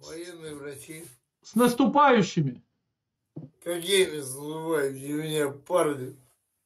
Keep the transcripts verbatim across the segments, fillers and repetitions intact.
Военные врачи. С наступающими. Какими забывающими меня парни?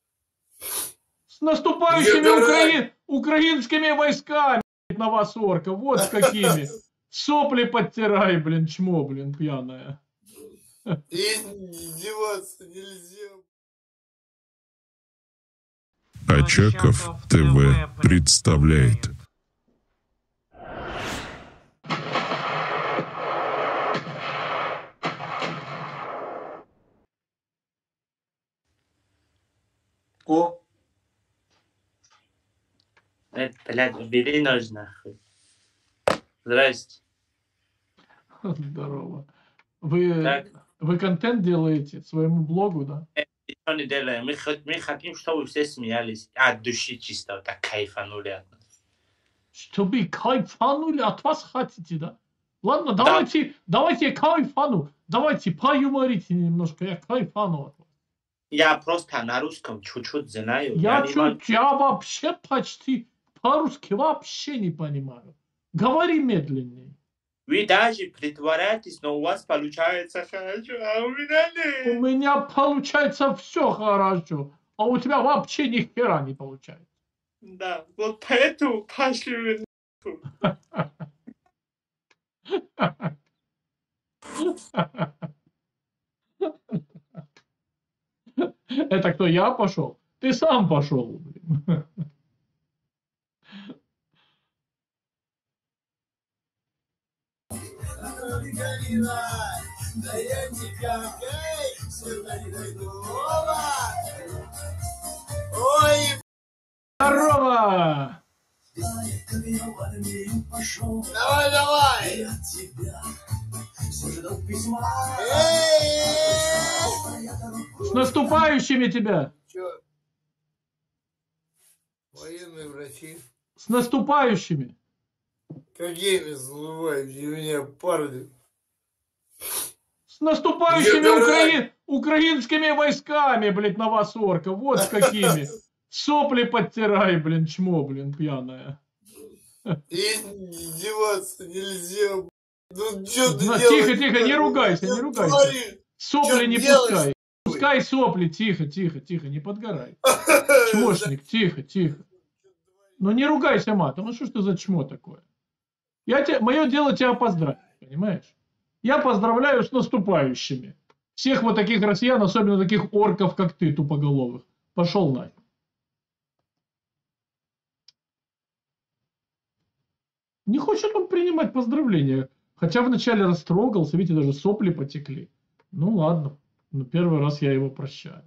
С наступающими украин... украинскими войсками на вас, орка. Вот с какими. Сопли подтирай, блин, чмо, блин, пьяная. Издеваться нельзя. Очаков ТВ представляет. О! Это, блядь, убери нож нахуй. Здрасте. Здорово. Вы, Так. вы контент делаете своему блогу, да? Ничего не делаем. Мы, мы хотим, чтобы все смеялись. От души чисто, так кайфанули от нас. Чтобы кайфанули от вас хотите, да? Ладно, давайте, да. давайте кайфану. Давайте поюморите немножко, я кайфану от вас. Я просто на русском чуть-чуть знаю. Я, Я, чуть, могу... я вообще почти по-русски вообще не понимаю. Говори медленнее. Вы даже притворяетесь, но у вас получается хорошо, а у меня нет. У меня получается все хорошо, а у тебя вообще ни хера не получается. Да, вот поэтому пошли. Это кто, я пошел? Ты сам пошел, блин. Ой! Здорово! Давай, давай! С наступающими тебя! Чё? Военные врачи. С наступающими! Какими забывающими меня парни? С наступающими украин... украинскими войсками, блядь, на вас, орка. Вот с какими. Сопли подтирай, блин, чмо, блин, пьяная. Издеваться нельзя. Ну, что ты На, делаешь? Тихо, тихо, не ругайся, не ругайся. Творишь? Сопли Чё не делаешь? пускай. Пускай сопли, тихо, тихо, тихо, не подгорай. Чмошник, тихо, тихо. Ну не ругайся матом, ну что ж ты за чмо такое? Я те, мое дело тебя поздравить, понимаешь? Я поздравляю с наступающими. Всех вот таких россиян, особенно таких орков, как ты, тупоголовых. Пошел нафиг. Не хочет он принимать поздравления. Хотя вначале растрогался, видите, даже сопли потекли. Ну ладно, но первый раз я его прощаю.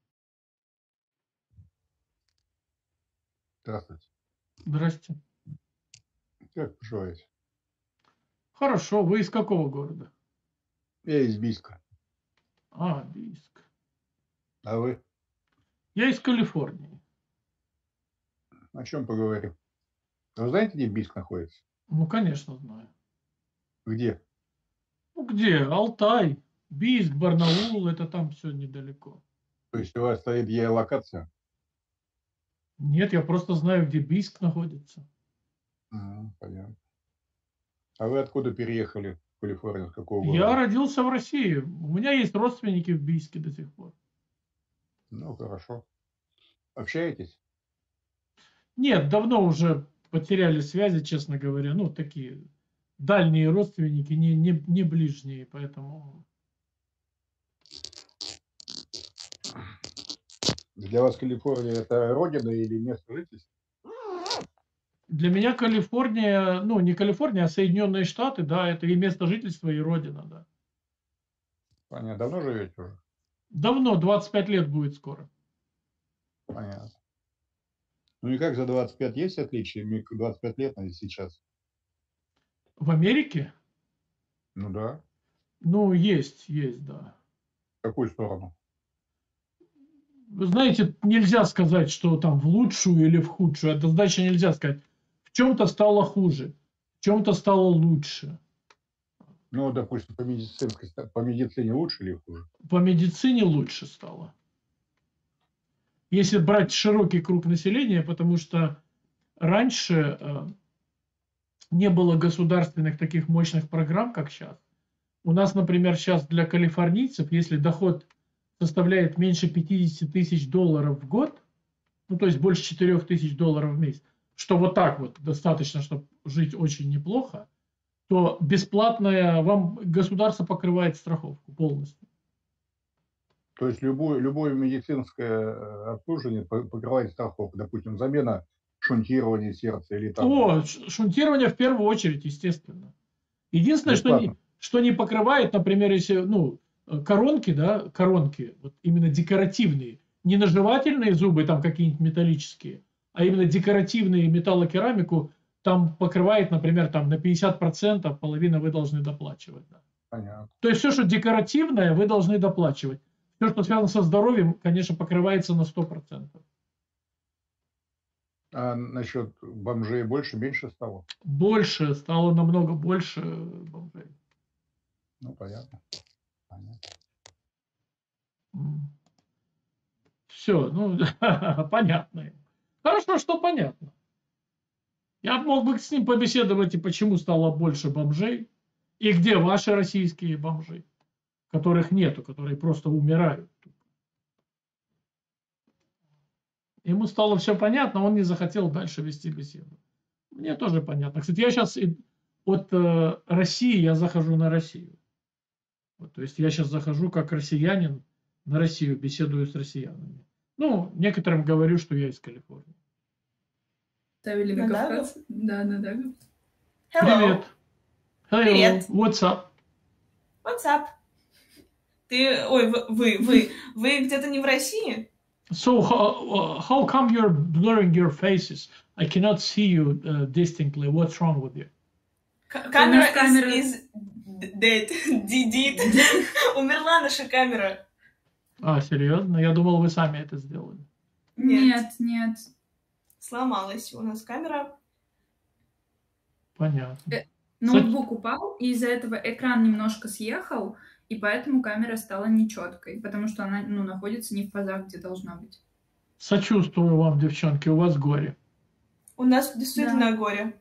Здравствуйте. Здрасте. Как поживаете? Хорошо, вы из какого города? Я из Бийска. А, Бийск. А вы? Я из Калифорнии. О чем поговорим? Вы знаете, где Бийск находится? Ну, конечно, знаю. Где? Ну, где? Алтай, Бийск, Барнаул, это там все недалеко. То есть у вас стоит геолокация? Нет, я просто знаю, где Бийск находится. А, понятно. А вы откуда переехали в Калифорнию? С какого города? Я родился в России. У меня есть родственники в Бийске до сих пор. Ну, хорошо. Общаетесь? Нет, давно уже потеряли связи, честно говоря. Ну, такие дальние родственники, не, не, не ближние, поэтому... Для вас Калифорния это родина или место жительства? Для меня Калифорния, ну, не Калифорния, а Соединенные Штаты, да, это и место жительства, и родина, да. Понятно. Давно живете уже? Давно, двадцать пять лет будет скоро. Понятно. Ну и как за двадцать пять есть отличия? Мне двадцать пять лет, наверное, сейчас. В Америке? Ну да. Ну, есть, есть, да. В какую сторону? Вы знаете, нельзя сказать, что там в лучшую или в худшую. Однозначно нельзя сказать. В чем-то стало хуже, в чем-то стало лучше. Ну, допустим, по медицинской, по медицине лучше или хуже? По медицине лучше стало. Если брать широкий круг населения, потому что раньше, не было государственных таких мощных программ, как сейчас. У нас, например, сейчас для калифорнийцев, если доход составляет меньше пятьдесят тысяч долларов в год, ну то есть больше четырёх тысяч долларов в месяц, что вот так вот достаточно, чтобы жить очень неплохо, то бесплатное вам государство покрывает страховку полностью. То есть любое, любое медицинское обслуживание покрывает страховку, допустим, замена шунтирования сердца или там... О, шунтирование в первую очередь, естественно. Единственное, что не, что не покрывает, например, если, ну, коронки, да, коронки, вот именно декоративные, не наживательные зубы, там какие-нибудь металлические, а именно декоративные металлокерамику, там покрывает, например, там на пятьдесят процентов, половина вы должны доплачивать. Да. Понятно. То есть все, что декоративное, вы должны доплачивать. Все, что связано со здоровьем, конечно, покрывается на сто процентов. А насчет бомжей больше, меньше стало? Больше, стало намного больше бомжей. Ну, понятно. Понятно. Все, ну, понятно. Хорошо, что понятно. Я мог бы с ним побеседовать, и почему стало больше бомжей, и где ваши российские бомжи, которых нету, которые просто умирают. Ему стало все понятно, он не захотел дальше вести беседу. Мне тоже понятно. Кстати, я сейчас от э, России я захожу на Россию. Вот, то есть я сейчас захожу как россиянин на Россию, беседую с россиянами. Ну, некоторым говорю, что я из Калифорнии. Ставили на Кавказ? Да, да, да. Привет. Hello. Привет. What's up? What's up? Ты, ой, вы, вы, вы, вы где-то не в России? So how, how come you're blurring your faces? I cannot see you uh, distinctly. What's wrong with you? Камера is, is dead. Did. Умерла наша камера. А, серьезно? Я думал, вы сами это сделали. Нет, нет. Сломалась у нас камера. Понятно. Ноутбук упал, и из-за этого экран немножко съехал, и поэтому камера стала нечеткой, потому что она, ну, находится не в фазах, где должна быть. Сочувствую вам, девчонки, у вас горе. У нас действительно Да. горе.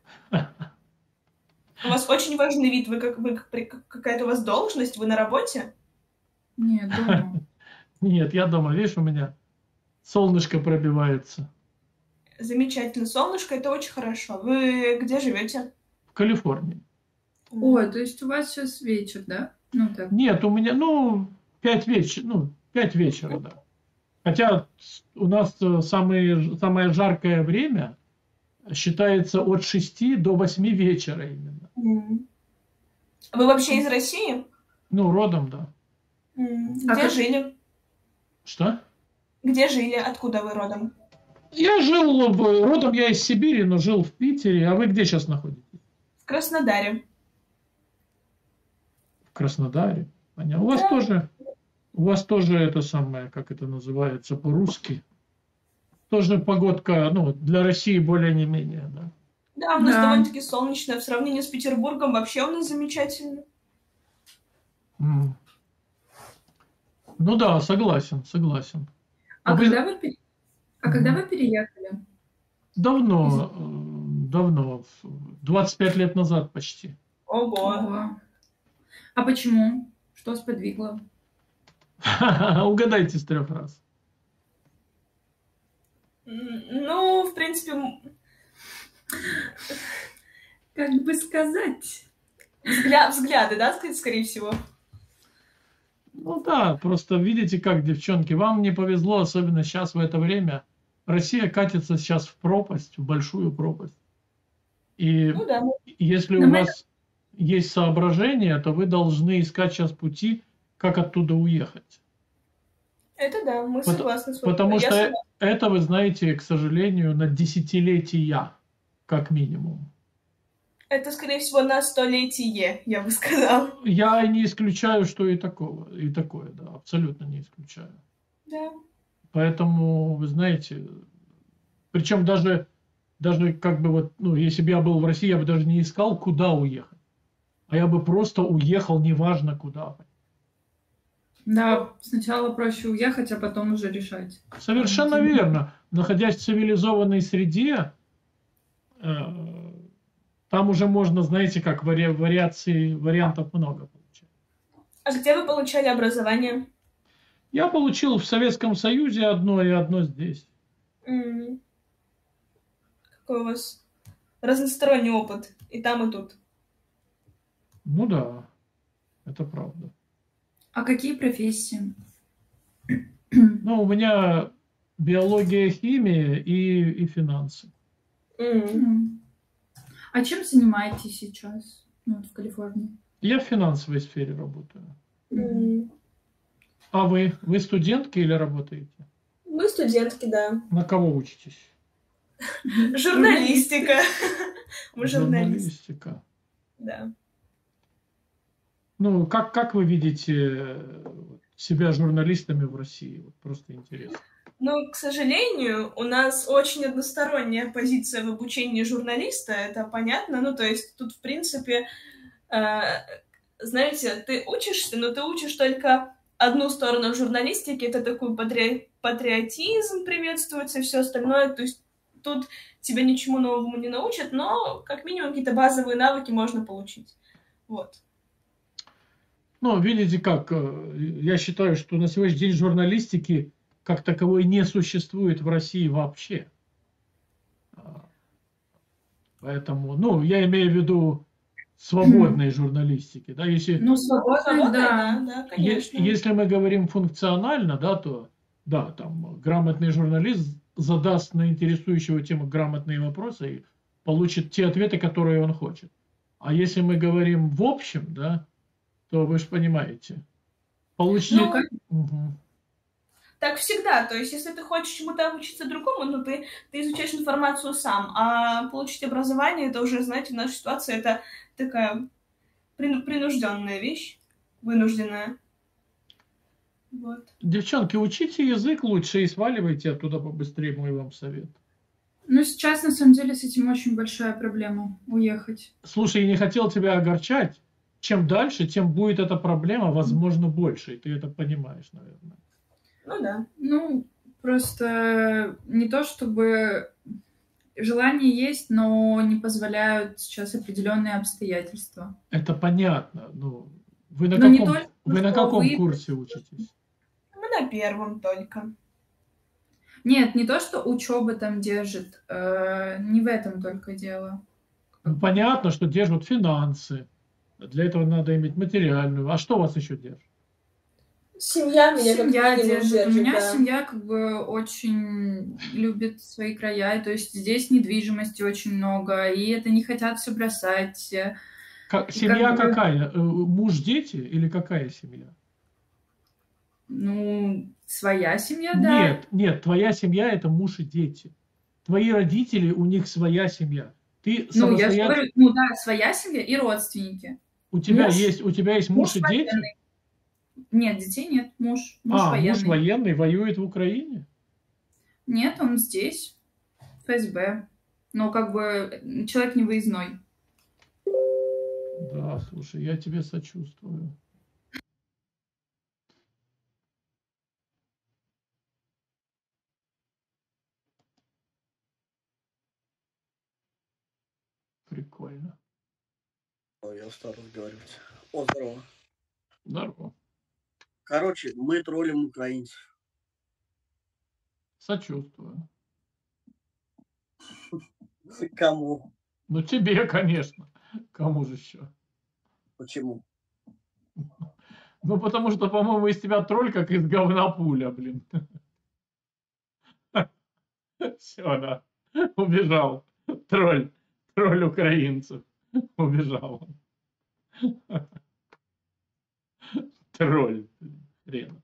У вас очень важный вид. Вы как вы какая-то у вас должность? Вы на работе? Нет, дома. Нет, я дома. Видишь, у меня солнышко пробивается. Замечательно. Солнышко, это очень хорошо. Вы где живете? В Калифорнии. Ой, то есть у вас сейчас вечер, да? Ну так. Нет, у меня, ну, пять вечера, ну, пять вечера, да. Хотя у нас самое, самое жаркое время считается от шести до восьми вечера именно. Mm. Вы вообще из России? Ну, родом, да. Mm. Где А как... жили? Что? Где жили? Откуда вы родом? Я жил, в... родом я из Сибири, но жил в Питере. А вы где сейчас находитесь? В Краснодаре. В Краснодаре. Понятно. У вас Да. тоже, у вас тоже это самое, как это называется по-русски. Тоже погодка, ну, для России более не менее, да. Да, у нас Да. довольно-таки солнечно. В сравнении с Петербургом вообще у нас замечательно. Mm. Ну да, согласен, согласен. А, вы... когда, вы пере... а когда вы переехали? Давно, э, давно, двадцать пять лет назад почти. Ого. Ого. А почему? Что сподвигло? Угадайте с трех раз. Ну, в принципе... Как бы сказать? Взгля... Взгляды, да, скорее всего? Ну да, просто видите как, девчонки, вам не повезло, особенно сейчас в это время. Россия катится сейчас в пропасть, в большую пропасть. И ну, да. если Но у мы... вас есть соображения, то вы должны искать сейчас пути, как оттуда уехать. Это да, мы Потому, согласны с вами. Потому что согласна. это, вы знаете, к сожалению, на десятилетия, как минимум. Это, скорее всего, на столетие, я бы сказал. Я не исключаю, что и такого, и такое, да, абсолютно не исключаю. Да. Поэтому, вы знаете, причем даже, даже как бы вот, ну, если бы я был в России, я бы даже не искал, куда уехать. А я бы просто уехал, неважно куда. Да, сначала проще уехать, а потом уже решать. Совершенно верно. Находясь в цивилизованной среде, э, Там уже можно, знаете, как вари... вариаций, вариантов много получать. А где вы получали образование? Я получил в Советском Союзе одно и одно здесь. М. Какой у вас разносторонний опыт. И там, и тут. Ну да, это правда. А какие профессии? Ну, у меня биология, химия и, и финансы. М. М. А чем занимаетесь сейчас, ну, вот в Калифорнии? Я в финансовой сфере работаю. М. А вы? Вы студентки или работаете? Мы студентки, да. На кого учитесь? Журналистика. Мы журналисты. Журналистика. Да. Ну, как, как вы видите себя журналистами в России? Вот просто интересно. Но, к сожалению, у нас очень односторонняя позиция в обучении журналиста, это понятно. Ну, то есть тут, в принципе, э, знаете, ты учишься, но ты учишь только одну сторону в журналистике, это такой патри... патриотизм приветствуется и все остальное. То есть тут тебя ничему новому не научат, но как минимум какие-то базовые навыки можно получить. Вот. Ну, видите как, я считаю, что на сегодняшний день журналистики как таковой не существует в России вообще. Поэтому, ну, я имею в виду свободной журналистики. Да, если, Ну, свободно, да. да, да, конечно. Если мы говорим функционально, да, то да, там грамотный журналист задаст на интересующего тему грамотные вопросы и получит те ответы, которые он хочет. А если мы говорим в общем, да, то вы же понимаете, получить... Ну, как... Угу. Так всегда. То есть, если ты хочешь чему-то обучиться другому, ну, ты, ты изучаешь информацию сам. А получить образование, это уже, знаете, в нашей ситуации, это такая принужденная вещь, вынужденная. Вот. Девчонки, учите язык лучше и сваливайте оттуда побыстрее, мой вам совет. Ну, сейчас, на самом деле, с этим очень большая проблема — уехать. Слушай, я не хотел тебя огорчать. Чем дальше, тем будет эта проблема, возможно, больше. И ты это понимаешь, наверное. Ну да. Ну, просто не то чтобы желание есть, но не позволяют сейчас определенные обстоятельства. Это понятно. Ну, вы на Но не каком, только, вы на что каком вы- курсе учитесь? Мы на первом только. Нет, не то, что учеба там держит, э, не в этом только дело. Ну, понятно, что держат финансы. Для этого надо иметь материальную. А что вас еще держит? Семья меня как Семья минимум держит. держит, У меня да. семья как бы очень любит свои края, то есть здесь недвижимости очень много, и это не хотят все бросать. Как, И семья как бы- какая? Э, Муж, дети или какая семья? Ну, своя семья, да. Нет, нет, твоя семья – это муж и дети. Твои родители, у них своя семья. Ты Ну, я же самостоятельно... говорю, ну да, своя семья и родственники. У тебя муж- есть, у тебя есть муж, муж и дети? военный. Нет, детей нет, муж, муж а, военный. муж военный воюет в Украине? Нет, он здесь, в эф эс бэ. Но как бы человек не выездной. Да, слушай, я тебе сочувствую. Прикольно. Ой, я устал разговаривать. О, здорово. Здорово. Короче, мы троллим украинцев. Сочувствую. Кому? Ну, тебе, конечно. Кому же еще? Почему? Ну, потому что, по-моему, из тебя тролль, как из говна пуля, блин. Все, да. Убежал. Тролль. Тролль украинцев. Убежал. Тролль. Хрен.